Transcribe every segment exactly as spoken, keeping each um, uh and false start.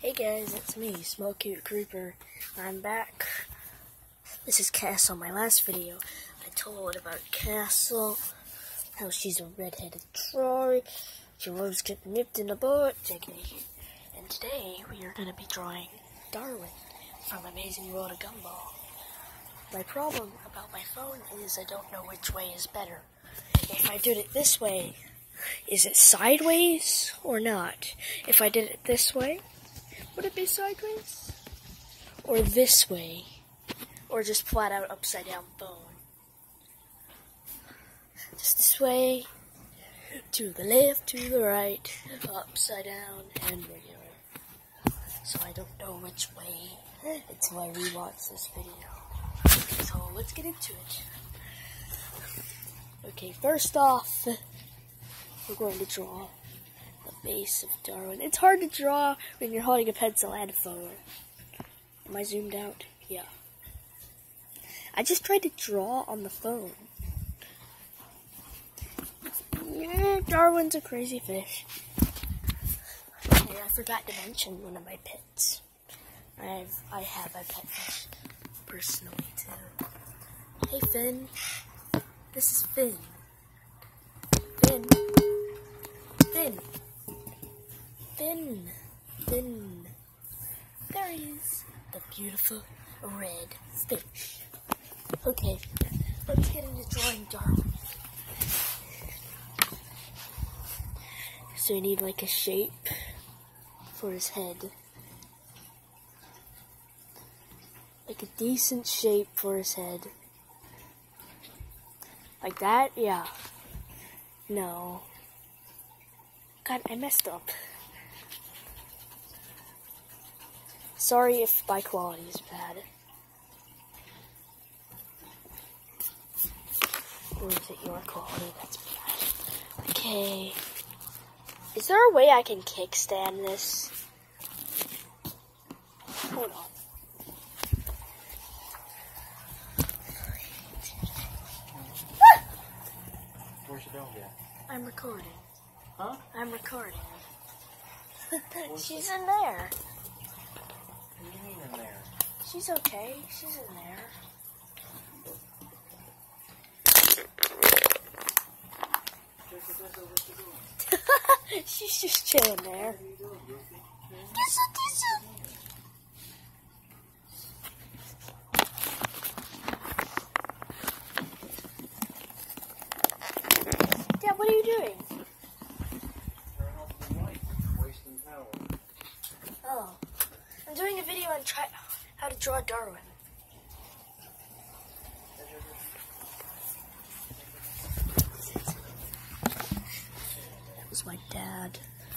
Hey guys, it's me, Small Cute Creeper. I'm back. This is Castle. My last video, I told about Castle, how she's a redheaded troll. She loves getting nipped in the butt. And today we are going to be drawing Darwin from Amazing World of Gumball. My problem about my phone is I don't know which way is better. If I did it this way, is it sideways or not? If I did it this way, would it be sideways? Or this way? Or just flat out upside down phone? Just this way, to the left, to the right, upside down, and regular. So I don't know which way. It's why we watch this video. So let's get into it. Okay, first off, we're going to draw the base of Darwin. It's hard to draw when you're holding a pencil and a phone. Am I zoomed out? Yeah. I just tried to draw on the phone. Yeah, Darwin's a crazy fish. Okay, I forgot to mention one of my pets. I've I have a pet fish personally too. Hey Finn. This is Finn. Finn. Finn. Finn. Finn. There he is. The beautiful red fish. Okay, let's get into drawing Darwin. So we need like a shape for his head. Like a decent shape for his head. Like that? Yeah. No. God, I messed up. Sorry if my quality is bad. Or is it your quality that's bad? Okay. Is there a way I can kickstand this? Hold on. Where's your dog at? I'm recording. Huh? I'm recording. She's in there. What do you mean in there? She's okay. She's in there. She's just chilling there. Dad, what are you doing? Turn off the light. Wasting power. Oh, I'm doing a video on try how to draw Darwin. That was my dad.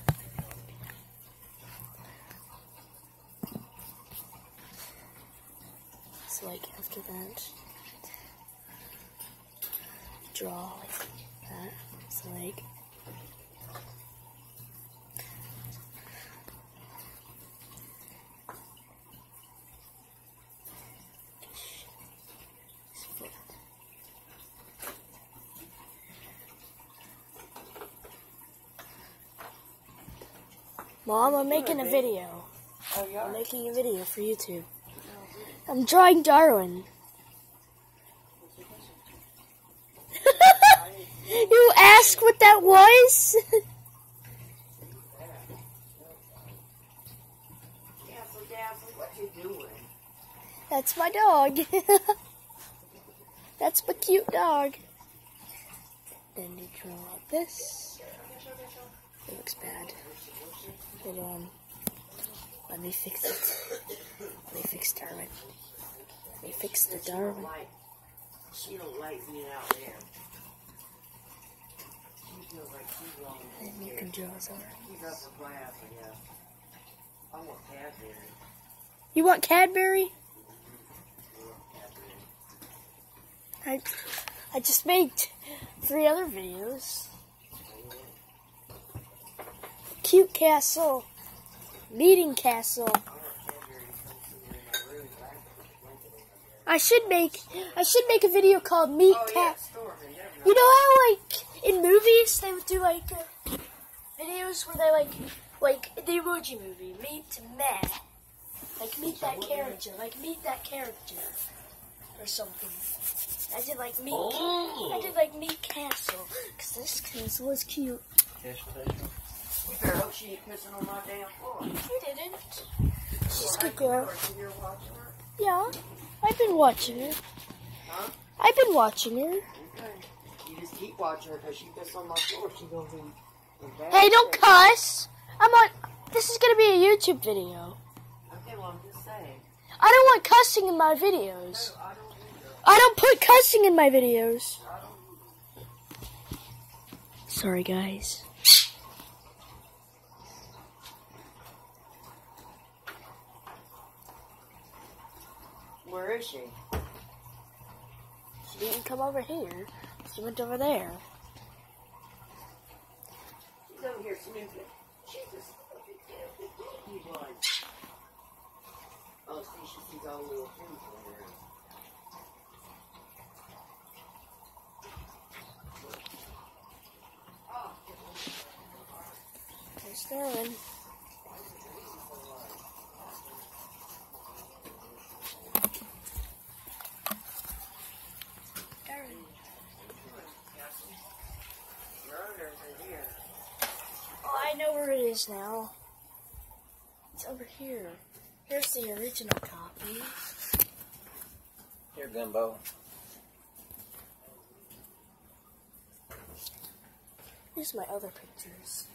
So like after that, draw like that. So like. Mom, I'm making a video. Oh, yeah? I'm making a video for YouTube. I'm drawing Darwin. You asked what that was? What you doing? That's my dog. That's my cute dog. Then you draw this. It looks bad. Hold on. Let me fix it. Let me fix Darwin. Let me fix the Darwin. She don't like being out there. She feels like she's wrong. Then you can draw his arm. She's up for class, I guess. I want Cadbury. You want Cadbury? I, I just made three other videos. Cute Castle, Meeting Castle. I should make I should make a video called Meet Oh, Cat. yeah, You know how like in movies they would do like uh, videos where they like like the Emoji Movie, Meet Meh. Like meet that character, like meet that character, or something. I did like meet, Oh. I did like meet Castle, cause this castle is cute. Cash potato. You better hope she ain't pissing on my damn floor. I didn't. She's a good girl. You're watching her? Yeah, I've been watching her. Huh? I've been watching her. Okay. You just keep watching her because she pissed on my floor. She gonna be in bad Hey, don't shape. cuss. I'm on. This is gonna be a YouTube video. Okay, well, I'm just saying. I don't want cussing in my videos. No, I don't either. I don't put cussing in my videos. I don't. Sorry, guys. Where is she? She didn't come over here. She went over there. She's over here snooping. She's just you guys. Oh, see, she sees all the little things over there. There's Sterling. Oh, I know where it is now. It's over here. Here's the original copy. Here, Bimbo. Here's my other pictures.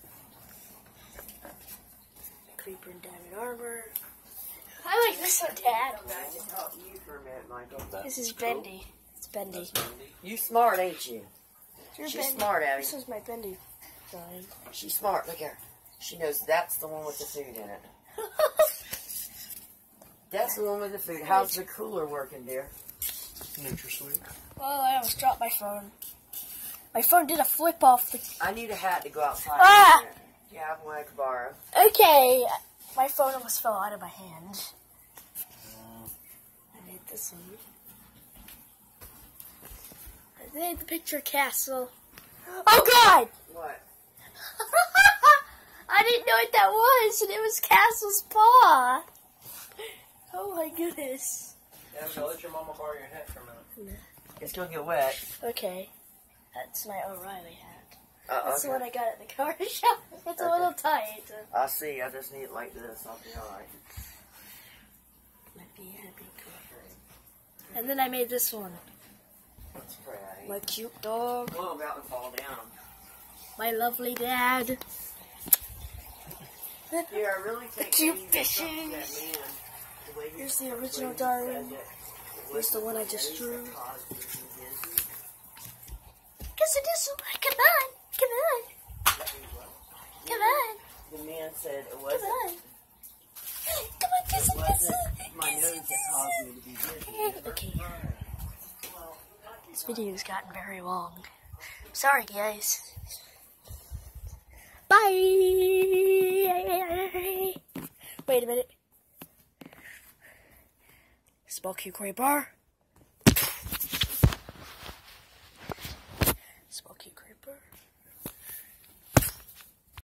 Creeper and Diamond Armor. I like this one, Dad. I just talked to you for a minute, Michael. This is Bendy. It's Bendy. You smart, ain't you? You're She's Bendy. smart, Abby. This is my Bendy sign. She's smart. Look here. She knows that's the one with the food in it. That's the one with the food. How's the cooler working, dear? NutraSweet. Oh, I almost dropped my phone. My phone did a flip off the... I need a hat to go outside. Ah! You have one I could borrow. Okay. My phone almost fell out of my hand. I made this one. I made the picture castle. Oh, God! What? I didn't know what that was, and it was Castle's paw. Oh, my goodness. Yeah, so let your mama borrow your hat for a minute. It's gonna get wet. Okay. That's my O'Reilly hat. Uh, That's okay. the one I got at the car shop. It's a Okay. little tight. I see. I just need it like this. I'll be alright. Might be happy. And then I made this one. That's pretty. My cute dog. Well, I'm about to fall down. My lovely dad. Yeah, I really take cute things and stuff fishes. to that man. The way he- Here's the way original he Darwin. said it. Here's the one I just drew. That caused me to be busy. Guess it is. Come on. Come on. Come on. The man said it Come wasn't, on. Come on, kiss it it, kiss wasn't it. my nose that caused me to be busy. Okay. This video's gotten very long. Sorry, guys. Bye. Wait a minute. Small cute gray bar. Small cute.